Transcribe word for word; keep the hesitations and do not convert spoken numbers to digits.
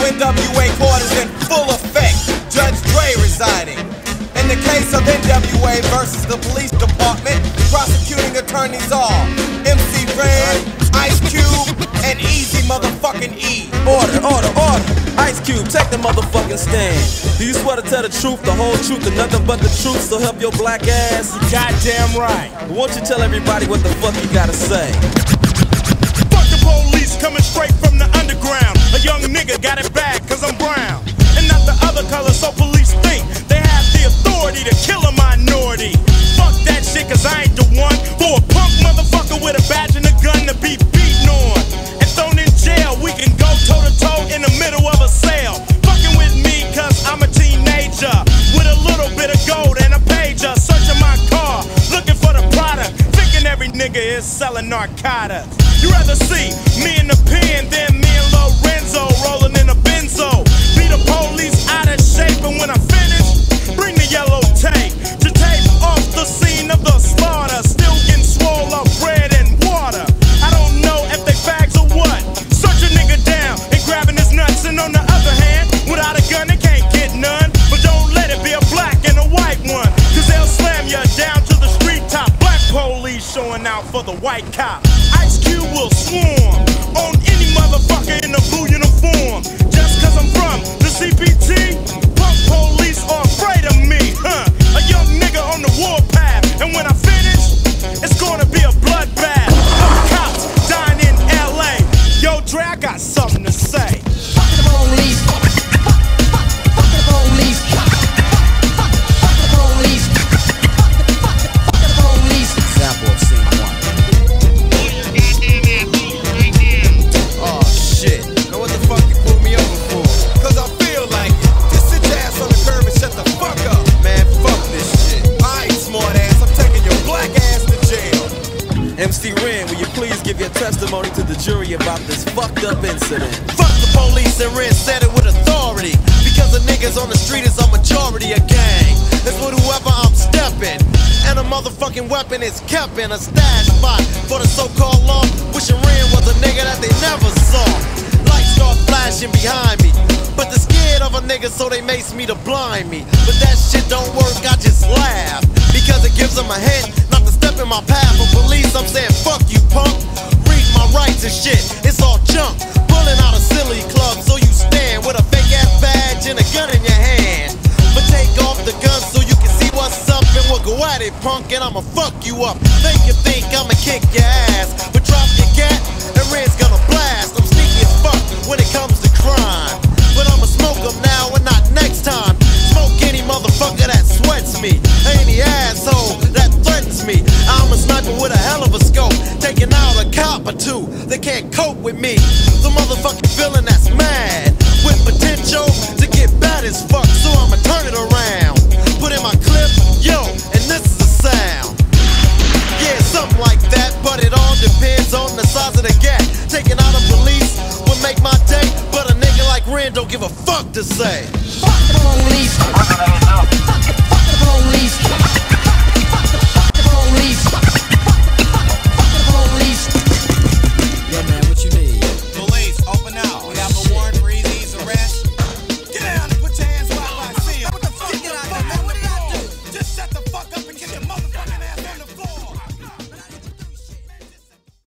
N W A quarters in full effect. Judge Dre residing. In the case of N W A versus the police department, prosecuting attorneys are M C Ren, Ice Cube, and Easy motherfucking E. Order, order, order. Ice Cube, take the motherfucking stand. Do you swear to tell the truth, the whole truth, and nothing but the truth, so help your black ass? Goddamn right. Won't you tell everybody what the fuck you gotta say? Fuck the police coming straight from the underground. A young nigga got it bad cause I'm brown, and not the other color, so police think they have the authority to kill a minority. Fuck that shit cause I ain't the one for a punk motherfucker with a badge and a gun to be beaten on and thrown in jail. We can go toe to toe in the middle of a sale. Fucking with me cause I'm a teenager with a little bit of gold and a pager. Searching my car, looking for the product, thinking every nigga is selling narcotics. You rather see me in the pen than me and Lorenzo rolling in a benzo. Be the police out of shape, and when I finish, bring the yellow tape to tape off the scene of the slaughter. Still getting swole up bread and water. I don't know if they fags or what. Search a nigga down and grabbing his nuts, and on the other hand, without a gun they can't get none. But don't let it be a black and a white one, cause they'll slam you down to the street top. Black police showing out for the white cop. Ice Cube will swarm on any motherfucker in a blue uniform. Just cause I'm from the C P T, punk police are afraid of me, huh? A young nigga on the warpath, and when I finish, it's gonna be a bloodbath of cops dying in L A. Yo, Dre, I got something to say. Fuck the police. Fuck, fuck, fuck, fuck the police. Fuck, fuck, fuck the police. Fuck, fuck, fuck the police. Example of scene one. Oh shit. Now what the fuck you pulled me over for? Cause I feel like it. Just sit your ass on the curb and shut the fuck up. Man, fuck this shit. Alright, smart ass, I'm taking your black ass to jail. M C Ren, will you please give your testimony to the jury about this fucked up incident? Fuck the police, and Ren said it with authority, because the niggas on the street is a majority of gang. That's with whoever I'm stepping, and a motherfucking weapon is kept in a stash spot for the so-called law. Wishing Ren was a nigga that they never saw. Lights start flashing behind me, but they're scared of a nigga, so they mace me to blind me. But that shit don't work, I just laugh, because it gives them a hint not to step in my path. For police, I'm saying fuck you, punk. Read my rights and shit, it's all junk. Pulling out a silly club, so you stand with a fake ass badge and a gun in your hand. But take off the gun so you can see what's up, and we'll go at it, punk, and I'ma fuck you up. Think you think I'ma kick your ass, but drop your gat, and Ren's gonna blast. I'm sneaky as fuck when it comes to crime, but I'ma smoke them now and not next time. Smoke any motherfucker that sweats me, any asshole that threatens me. I'm a sniper with a hell of a scope, taking out a cop or two. They can't cope with me. The motherfucking villain that's mad with potential to get bad as fuck, so I'ma turn it around. Put in my clip, yo, and this is the sound. Yeah, something like that, but it all depends on the size of the gap. Taking out a police would make my day, but a nigga like Ren don't give a fuck to say. Fuck the police. Fuck, fuck the police.